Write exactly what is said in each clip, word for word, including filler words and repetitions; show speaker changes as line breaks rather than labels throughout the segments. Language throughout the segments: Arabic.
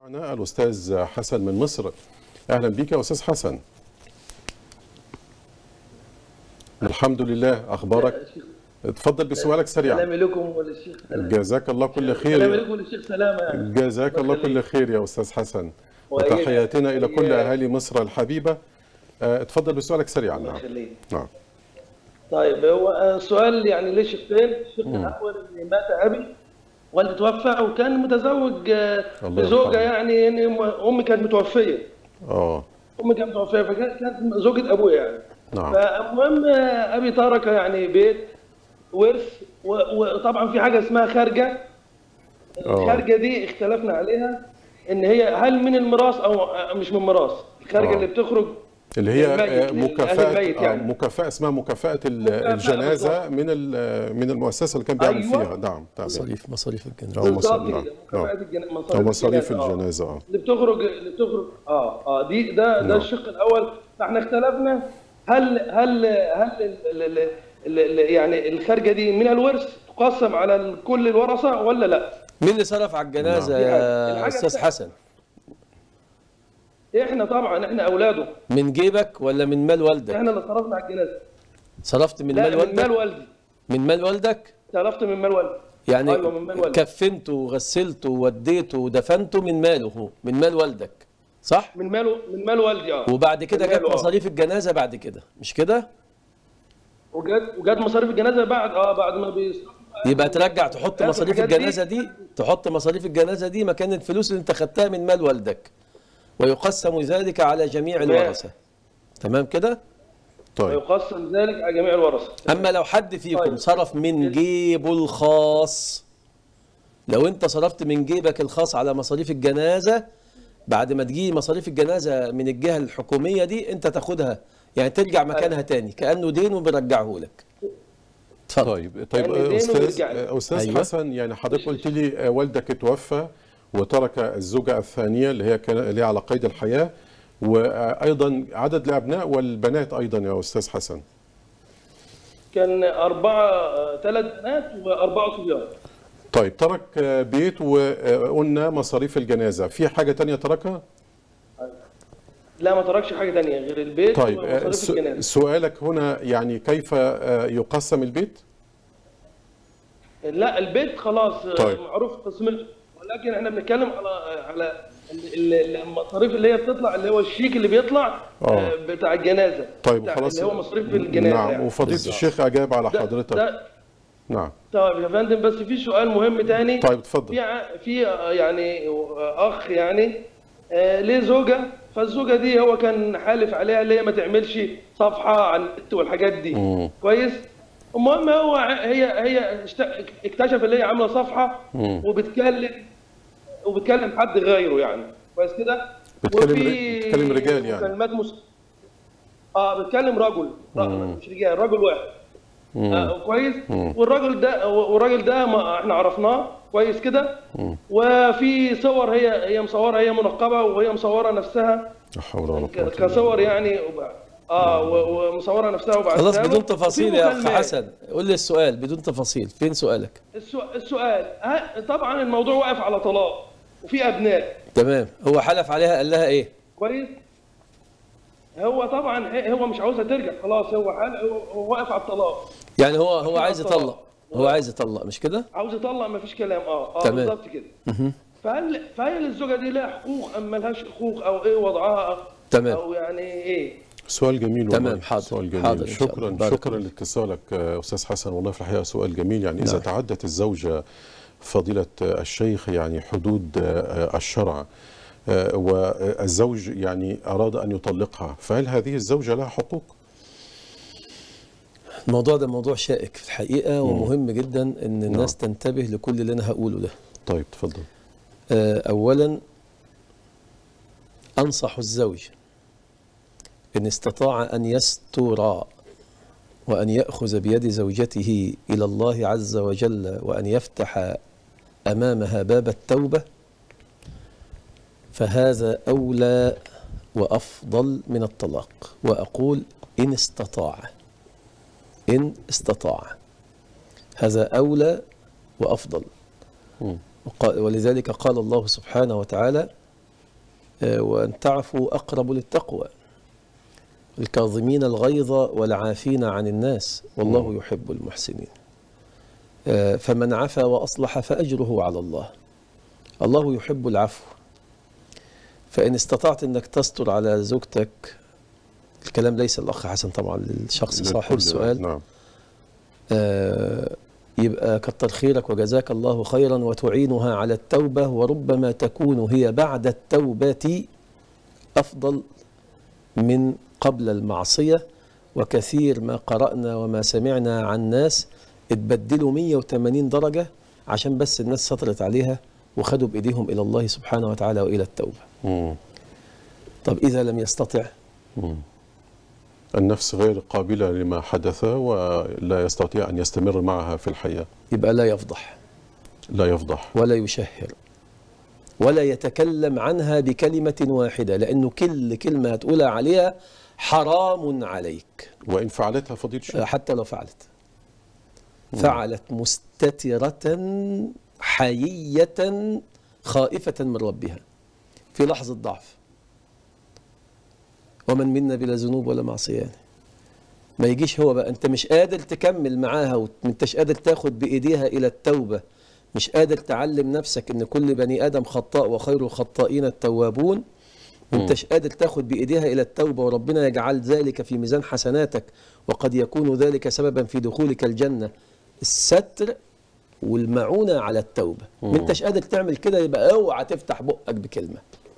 معنا الأستاذ حسن من مصر. أهلا بك يا أستاذ حسن. الحمد لله، أخبارك؟ اتفضل بسؤالك سريعا.
سلام لكم وللشيخ سلام.
جزاك الله كل خير.
سلام لكم وللشيخ سلامة.
جزاك الله كل خير يا أستاذ حسن، وتحياتنا إلى كل أهالي مصر الحبيبة. اتفضل بسؤالك سريعا.
نعم.
نعم.
طيب، هو السؤال يعني ليه شقين. الشق الأول إن مات أبي، والدي توفى، وكان متزوج بزوجة، يعني أمي كانت متوفية.
اه
أمي كانت متوفية، فكانت زوجة أبويا يعني.
نعم.
فالمهم أبي ترك يعني بيت ورث، وطبعا في حاجة اسمها خارجة. الخارجة دي اختلفنا عليها إن هي هل من الميراث أو مش من الميراث. الخارجة أوه. اللي بتخرج
اللي هي مكافأة يعني. مكافأة اسمها مكافأة الجنازة من من المؤسسة اللي كان بيعمل أيوة. فيها. نعم.
مصاريف مصاريف الجنازة.
أو مصاريف مكافأة
مصاريف الجنازة اه
اللي بتخرج اللي بتخرج اه اه دي ده ده الشق الأول. فاحنا اختلفنا هل هل هل ال ال يعني الخارجة دي من الورث تقسم على كل الورثة ولا لا؟
مين اللي صرف على الجنازة يا أستاذ حسن؟
احنا طبعا احنا اولاده.
من جيبك ولا من مال والدك؟
احنا اللي صرفنا على الجنازه.
صرفت من مال والدك؟
من مال والدي.
من مال والدك؟
صرفت من مال والدي.
يعني
أيوة من مال والدي.
كفنته وغسلته ووديته ودفنته من ماله، من مال والدك، صح؟
من ماله من مال والدي اه.
وبعد كده جت مصاريف الجنازه بعد كده، مش كده؟
وجت وجت مصاريف الجنازه بعد اه بعد ما بيصرفوا.
يبقى ترجع تحط مصاريف الجنازه دي, دي تحط مصاريف الجنازه دي مكان الفلوس اللي انت خدتها من مال والدك، ويقسم ذلك على جميع الورثة. تمام كده؟
طيب. ويقسم ذلك على جميع الورثة.
أما لو حد فيكم طيب. صرف من جيبه الخاص، لو أنت صرفت من جيبك الخاص على مصاريف الجنازة، بعد ما تجي مصاريف الجنازة من الجهة الحكومية دي أنت تاخدها، يعني ترجع مكانها تاني كأنه دين وبيرجعه لك.
اتفضل. طيب طيب يعني أستاذ أستاذ أيوة. حسن، يعني حضرتك قلت لي والدك توفى وترك الزوجة الثانية اللي هي كان اللي هي على قيد الحياة، وأيضا عدد الأبناء والبنات أيضا يا أستاذ حسن.
كان أربعة ثلاث بنات وأربعة صبيان.
طيب، ترك بيت وقلنا مصاريف الجنازة، في حاجة تانية تركها؟
لا، ما تركش حاجة تانية غير البيت.
طيب
ومصاريف الجنازة.
سؤالك هنا يعني كيف يقسم البيت؟
لا، البيت خلاص
طيب.
معروف قسمته، ولكن احنا بنتكلم على على المصاريف اللي هي بتطلع، اللي هو الشيك اللي بيطلع آه. بتاع الجنازه.
طيب خلاص،
اللي هو مصاريف الجنازه.
نعم
يعني.
وفضيلة الشيخ اجاب على حضرتك.
ده
نعم.
طيب يا فندم، بس في سؤال مهم تاني.
طيب اتفضل.
في في يعني اخ يعني آه ليه زوجه، فالزوجه دي هو كان حالف عليها اللي هي ما تعملش صفحه على النت والحاجات دي. مم. كويس. المهم هو هي هي اكتشف اللي هي عامله صفحه مم. وبتكلم وبتكلم حد غيره يعني. كويس كده.
بتكلم بتكلم رجال يعني.
كلمات مس... اه بتكلم رجل مش رجال، رجل واحد. آه كويس. مم. والراجل ده والراجل ده ما احنا عرفناه كويس كده. وفي صور هي هي مصوره، هي منقبه وهي مصوره نفسها.
لا حول ولا قوه.
كصور يعني اه ومصوره نفسها وبعد
خلاص بدون تفاصيل يا اخ حسن. قول لي السؤال بدون تفاصيل، فين سؤالك؟
السؤال طبعا الموضوع واقف على طلاق وفي ابناء.
تمام. هو حلف عليها قال لها ايه؟
كويس. هو طبعا هو مش عاوزها ترجع خلاص، هو هو واقف على الطلاق.
يعني هو هو عايز يطلق، هو عايز يطلق مش كده؟
عاوز يطلق، ما فيش كلام. اه اه بالظبط كده. فهل فهل الزوجه دي لها حقوق ام مالهاش حقوق، او ايه وضعها؟
تمام.
او يعني ايه؟
سؤال جميل.
تمام. حاضر.
سؤال جميل.
حاضر.
شكرا شكرا لاتصالك استاذ حسن، والله في الحقيقه سؤال جميل. يعني اذا نعم. تعدت الزوجه فضيله الشيخ يعني حدود الشرع والزوج يعني اراد ان يطلقها، فهل هذه الزوجه لها حقوق؟
الموضوع ده موضوع شائك في الحقيقه ومهم جدا ان الناس نعم. تنتبه لكل اللي انا هقوله ده.
طيب تفضل.
اولا انصح الزوج إن استطاع أن يستر وأن يأخذ بيد زوجته إلى الله عز وجل وأن يفتح أمامها باب التوبة، فهذا أولى وأفضل من الطلاق. وأقول إن استطاع، إن استطاع هذا أولى وأفضل. ولذلك قال الله سبحانه وتعالى: وأن تعفوا أقرب للتقوى، الكاظمين الغيظ والعافين عن الناس والله يحب المحسنين. فمن عفا وأصلح فأجره على الله، الله يحب العفو. فإن استطعت أنك تستر على زوجتك، الكلام ليس الأخ حسن طبعا للشخص صاحب السؤال،
نعم.
آه يبقى كتر خيرك وجزاك الله خيرا، وتعينها على التوبة، وربما تكون هي بعد التوبة أفضل من قبل المعصية. وكثير ما قرأنا وما سمعنا عن ناس اتبدلوا مية وثمانين درجة عشان بس الناس سطرت عليها وخدوا بإيديهم إلى الله سبحانه وتعالى وإلى التوبة.
مم.
طب إذا لم يستطع؟
مم. النفس غير قابلة لما حدث ولا يستطيع أن يستمر معها في الحياة،
يبقى لا يفضح،
لا يفضح
ولا يشهر، ولا يتكلم عنها بكلمة واحدة، لأنه كل كلمة هتقولها عليها حرام عليك.
وإن فعلتها فضيلة الشيخ،
حتى لو فعلت فعلت مستترة حيية خائفة من ربها في لحظة ضعف. ومن منا بلا ذنوب ولا معصية يعني. ما يجيش هو بقى أنت مش قادر تكمل معاها ومنتش قادر تاخد بإيديها إلى التوبة، مش قادر تعلم نفسك إن كل بني آدم خطاء وخير الخطائين التوابون، وانتش قادر تاخد بإيديها إلى التوبة، وربنا يجعل ذلك في ميزان حسناتك، وقد يكون ذلك سببا في دخولك الجنة. الستر والمعونة على التوبة. ما انتش قادر تعمل كده، يبقى اوعى تفتح بقك بكلمة،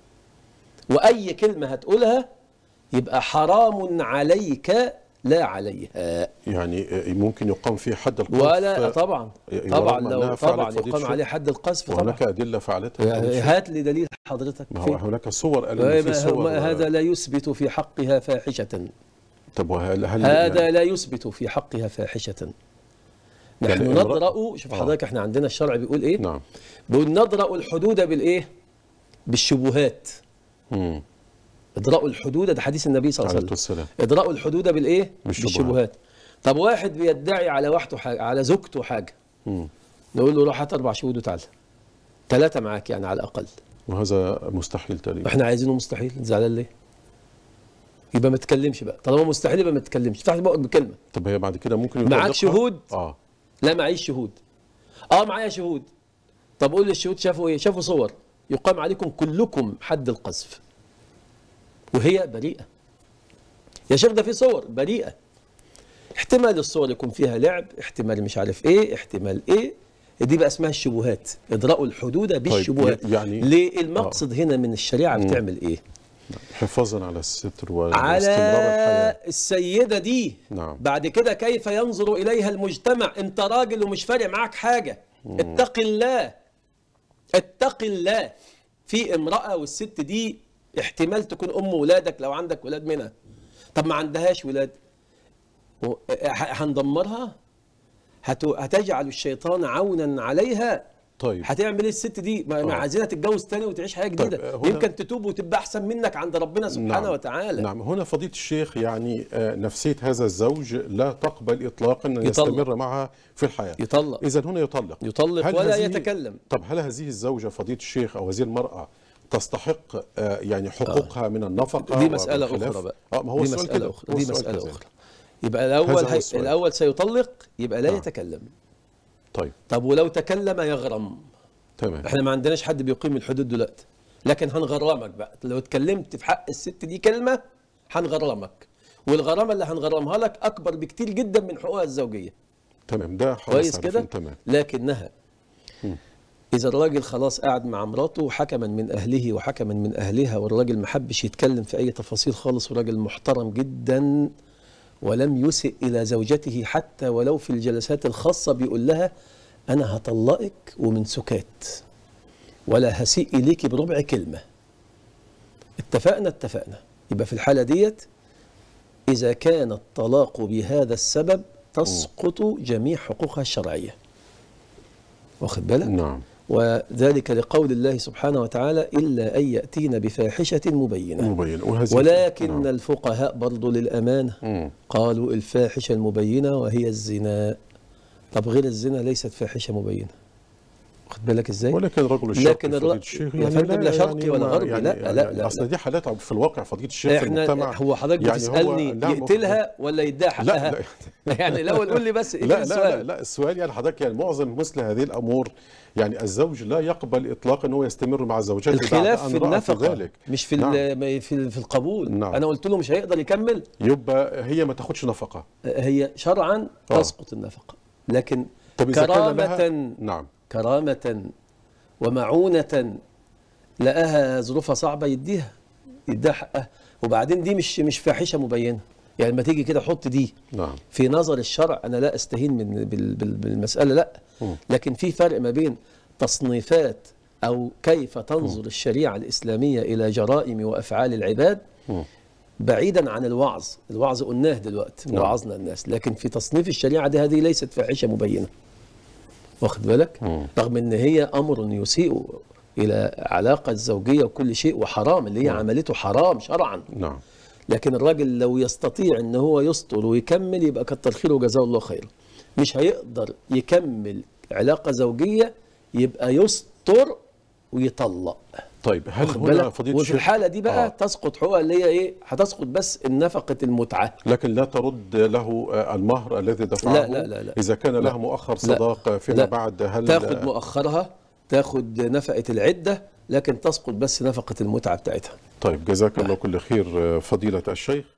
وأي كلمة هتقولها يبقى حرام عليك لا عليها.
يعني ممكن يقام فيه حد القذف؟
ولا طبعا طبعا لو طبعا يقام عليه حد القذف طبعا.
وهناك أدلة فعلتها؟
هات لي دليل حضرتك.
ما هو هناك صور قال في صور.
هذا لا يثبت في حقها فاحشة.
طب وهل هل
هذا يعني لا يثبت في حقها فاحشة. نحن يعني ندرأ، شوف حضرتك احنا عندنا الشرع بيقول ايه؟
نعم.
بيقول ندرأ الحدود بالايه؟ بالشبهات.
امم
ادرأوا الحدود، ده حديث النبي صلى الله عليه وسلم. ادرأوا الحدود بالايه؟
بالشبهات.
بالشبهات. طب واحد بيدعي على واحده حاجه، على زوجته حاجه،
امم
نقول له روح هات اربع شهود وتعالى، ثلاثه معاك يعني على الاقل.
وهذا مستحيل تقريبا.
احنا عايزينه مستحيل، زعلان ليه؟ يبقى ما تتكلمش بقى، طالما مستحيل يبقى ما تتكلمش، افتح بقك بكلمه.
طب هي بعد كده ممكن يطلقها؟
معاك شهود؟
اه
لا معيش شهود. اه معايا شهود. طب قول لي الشهود شافوا ايه؟ شافوا صور، يقام عليكم كلكم حد القذف. وهي بريئة. يا شيخ ده في صور بريئة. احتمال الصور يكون فيها لعب، احتمال مش عارف ايه، احتمال ايه، دي بقى اسمها الشبهات. ادرأوا الحدود بالشبهات.
طيب يعني
ليه المقصد آه. هنا من الشريعة بتعمل ايه؟
حفاظا على الستر
واستمرار
الحياة.
السيدة دي.
نعم.
بعد كده كيف ينظر إليها المجتمع؟ انت راجل ومش فارق معاك حاجة. مم. اتق الله، اتق الله. في امرأة والست دي احتمال تكون ام ولادك لو عندك ولاد منها. طب ما عندهاش ولاد، هندمرها؟ هتجعل الشيطان عونا عليها؟
طيب
هتعمل ايه الست دي؟ ما عايزينها تتجوز تاني وتعيش حياه جديده. طيب يمكن تتوب وتبقى احسن منك عند ربنا سبحانه
نعم
وتعالى.
نعم. هنا فضيلة الشيخ يعني نفسية هذا الزوج لا تقبل اطلاقا ان يستمر معها في الحياه.
يطلق.
اذا هنا يطلق.
يطلق ولا يتكلم.
طب هل هذه الزوجه فضيلة الشيخ او هذه المراه تستحق يعني حقوقها آه. من النفقه؟
دي مساله اخرى بقى.
اه ما هو
دي مساله اخرى. دي مساله اخرى. يبقى الاول هي... الاول سيطلق، يبقى لا آه. يتكلم.
طيب
طب ولو تكلم يغرم.
تمام.
احنا ما عندناش حد بيقيم الحدود دلوقتي، لكن هنغرمك بقى. لو اتكلمت في حق الست دي كلمه هنغرمك، والغرامه اللي هنغرمها لك اكبر بكتير جدا من حقوقها الزوجيه.
تمام. ده
كويس كده.
تمام.
لكنها م. اذا الراجل خلاص قاعد مع مراته حكما من اهله وحكما من اهلها، والراجل ما حبش يتكلم في اي تفاصيل خالص، وراجل محترم جدا ولم يسئ الى زوجته حتى ولو في الجلسات الخاصه، بيقول لها أنا هطلقك ومن سكات، ولا هسيء إليك بربع كلمة. اتفقنا اتفقنا. يبقى في الحالة ديت إذا كان الطلاق بهذا السبب تسقط جميع حقوقها الشرعية. واخد بالك؟
نعم.
وذلك لقول الله سبحانه وتعالى إلا أن يأتين بفاحشة مبينة.
مبينة.
ولكن نعم. الفقهاء برضو للأمانة م. قالوا الفاحشة المبينة وهي الزنا. طب غير الزنا ليست فاحشة مبينة. واخد بالك ازاي؟
ولكن الرجل الشرقي
لكن
فضيلة
الر...
الشيخ
يا
يعني
فندم لا شرقي
يعني
ولا
ما-
غربي،
يعني
لا
يعني
لا لا,
اصل
لا.
دي حالات في الواقع فضيلة الشيخ في
احنا
المجتمع.
هو حضرتك
يعني
بتسالني
هو لا
يقتلها ولا يديها حقها؟
لا لا
يعني الاول قول لي بس ايه
لا لا
السؤال؟
لا لا السؤال يعني حضرتك يعني معظم مثل هذه الامور يعني الزوج لا يقبل اطلاقا ان هو يستمر مع زوجته بعد
الخلاف
ان
في
رأى
النفقه
ذلك.
مش في
نعم.
ال- في في القبول.
نعم.
انا قلت له مش هيقدر يكمل،
يبقى هي ما تاخدش نفقه.
هي شرعا
آه.
تسقط النفقه، لكن
طب إذا كان لها-
كرامه
نعم
كرامه ومعونه لقاها ظروفها صعبه يديها يديها حقها. وبعدين دي مش مش فاحشه مبينه، يعني لما تيجي كده حط دي
نعم
في نظر الشرع، انا لا استهين من بال- بال- بالمساله لا،
م.
لكن في فرق ما بين تصنيفات او كيف تنظر الشريعه الاسلاميه الى جرائم وافعال العباد
م.
بعيدا عن الوعظ. الوعظ قلناه دلوقتي
نعم.
وعظنا الناس، لكن في تصنيف الشريعه دي هذه ليست فاحشه مبينه، واخد بالك؟
م.
رغم ان هي امر يسيء الى علاقه الزوجيه وكل شيء وحرام، اللي هي
نعم.
عملته حرام شرعا،
نعم
لكن الراجل لو يستطيع ان هو يسطر ويكمل يبقى كتر خيره وجزاه الله خيرا. مش هيقدر يكمل علاقه زوجيه يبقى يسطر ويطلق.
طيب هل
واخد
هنا
بالك؟
فضيلة
وفي
الشيخ
الحاله دي بقى
آه.
تسقط حقوقها اللي هي ايه؟ هتسقط بس نفقه المتعه.
لكن لا ترد له المهر الذي دفعه؟
لا لا لا لا.
إذا كان
لا.
له مؤخر صداق فيما
لا.
بعد هل
تاخد مؤخرها، تاخد نفقه العده، لكن تسقط بس نفقه المتعه بتاعتها.
طيب جزاك الله كل خير فضيلة الشيخ.